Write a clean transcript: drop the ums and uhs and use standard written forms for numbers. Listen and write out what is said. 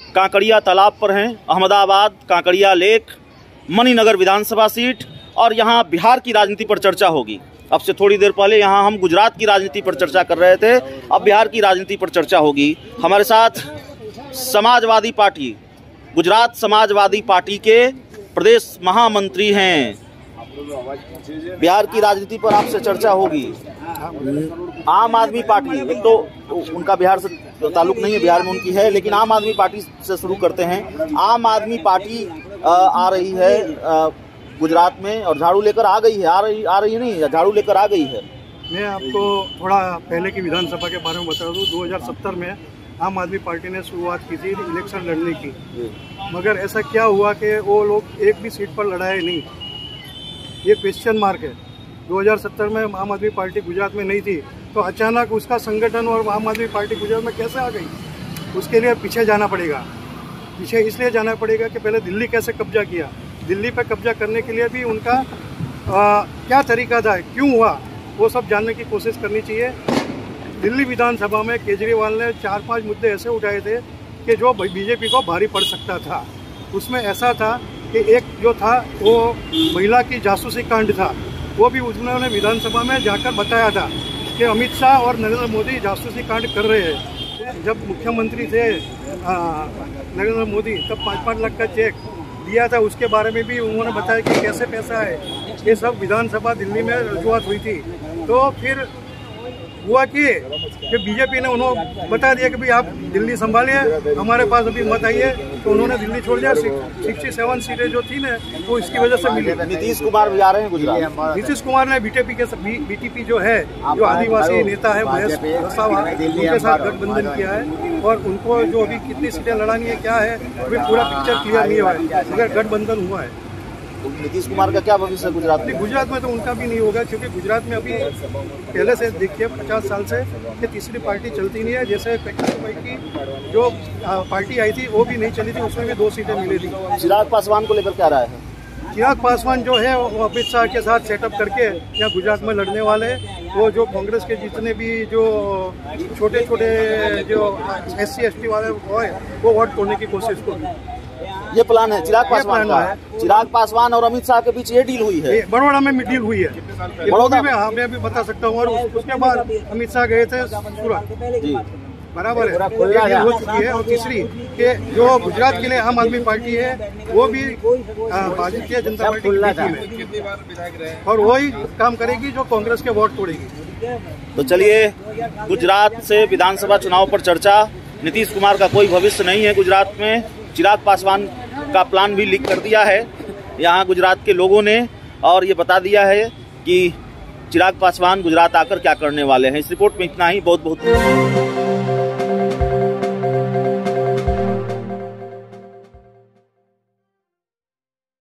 कांकरिया तालाब पर हैं। अहमदाबाद, कांकरिया लेक, मणिनगर विधानसभा सीट, और यहाँ बिहार की राजनीति पर चर्चा होगी। अब से थोड़ी देर पहले यहाँ हम गुजरात की राजनीति पर चर्चा कर रहे थे, अब बिहार की राजनीति पर चर्चा होगी। हमारे साथ समाजवादी पार्टी, गुजरात समाजवादी पार्टी के प्रदेश महामंत्री हैं। बिहार की राजनीति पर आपसे चर्चा होगी। आम आदमी पार्टी, एक तो उनका बिहार से ताल्लुक नहीं है, बिहार में उनकी है, लेकिन आम आदमी पार्टी से शुरू करते हैं। आम आदमी पार्टी आ रही है गुजरात में और झाड़ू लेकर आ गई है, आ रही नहीं, झाड़ू लेकर आ गई है। मैं आपको थोड़ा पहले की विधानसभा के बारे में बता दूं। 2070 में आम आदमी पार्टी ने शुरुआत की थी इलेक्शन लड़ने की, मगर ऐसा क्या हुआ कि वो लोग एक भी सीट पर लड़ाए नहीं, ये क्वेश्चन मार्क है। 2070 में आम आदमी पार्टी गुजरात में नहीं थी, तो अचानक उसका संगठन और आम आदमी पार्टी गुजरात में कैसे आ गई, उसके लिए पीछे जाना पड़ेगा। पीछे इसलिए जाना पड़ेगा कि पहले दिल्ली कैसे कब्जा किया, दिल्ली पर कब्जा करने के लिए भी उनका क्या तरीका था, क्यों हुआ, वो सब जानने की कोशिश करनी चाहिए। दिल्ली विधानसभा में केजरीवाल ने 4-5 मुद्दे ऐसे उठाए थे कि जो बीजेपी को भारी पड़ सकता था। उसमें ऐसा था कि एक जो था वो महिला की जासूसी कांड था, वो भी उन्होंने विधानसभा में जाकर बताया था कि अमित शाह और नरेंद्र मोदी जासूसी कांड कर रहे हैं। जब मुख्यमंत्री थे नरेंद्र मोदी, तब 5-5 लाख का चेक दिया था, उसके बारे में भी उन्होंने बताया कि कैसे पैसा है। ये सब विधानसभा दिल्ली में रजूआत हुई थी। तो फिर हुआ कि बीजेपी ने उन्होंने बता दिया कि भाई आप दिल्ली संभालिए, हमारे पास अभी मत आइए, तो उन्होंने दिल्ली छोड़ दिया। 67 सीटें जो थी ना, वो इसकी वजह से मिली। नीतीश कुमार भी आ रहे हैं गुजरात। नीतीश कुमार ने बीटीपी जो है, जो आदिवासी नेता है महेश वसावा, उनके साथ गठबंधन किया है, और उनको जो अभी कितनी सीटें लड़ानी है क्या है, अभी पूरा पिक्चर क्लियर नहीं हुआ है, मगर गठबंधन हुआ है। नीतीश कुमार का क्या भविष्य है गुजरात में? गुजरात में तो उनका भी नहीं होगा, क्योंकि गुजरात में अभी पहले से देखिए 50 साल से कि तीसरी पार्टी चलती नहीं है। जैसे भाई की जो पार्टी आई थी वो भी नहीं चली थी, उसमें भी 2 सीटें मिली थी। चिराग पासवान को लेकर क्या राय है? चिराग पासवान जो है वो अमित शाह के साथ सेटअप करके यहाँ गुजरात में लड़ने वाले। वो जो कांग्रेस के जितने भी जो छोटे छोटे जो SC ST वाले वो वोट तोड़ने की कोशिश को, ये प्लान है चिराग पासवान का। चिराग पासवान और अमित शाह के बीच ये डील हुई है, बड़ौदा में डील हुई है। बड़ौदा में हाँ, मैं भी बता सकता हूँ। और उसके बाद अमित शाह गए थे सूरत, बराबर है, ये हो चुकी है। और तीसरी कि जो गुजरात के लिए आम आदमी पार्टी है, वो भी भारतीय जनता पार्टी में, और वही काम करेगी जो कांग्रेस के वोट तोड़ेगी। तो चलिए, गुजरात से विधानसभा चुनाव पर चर्चा। नीतीश कुमार का कोई भविष्य नहीं है गुजरात में। चिराग पासवान का प्लान भी लीक कर दिया है यहाँ गुजरात के लोगों ने, और ये बता दिया है कि चिराग पासवान गुजरात आकर क्या करने वाले हैं। इस रिपोर्ट में इतना ही। बहुत बहुत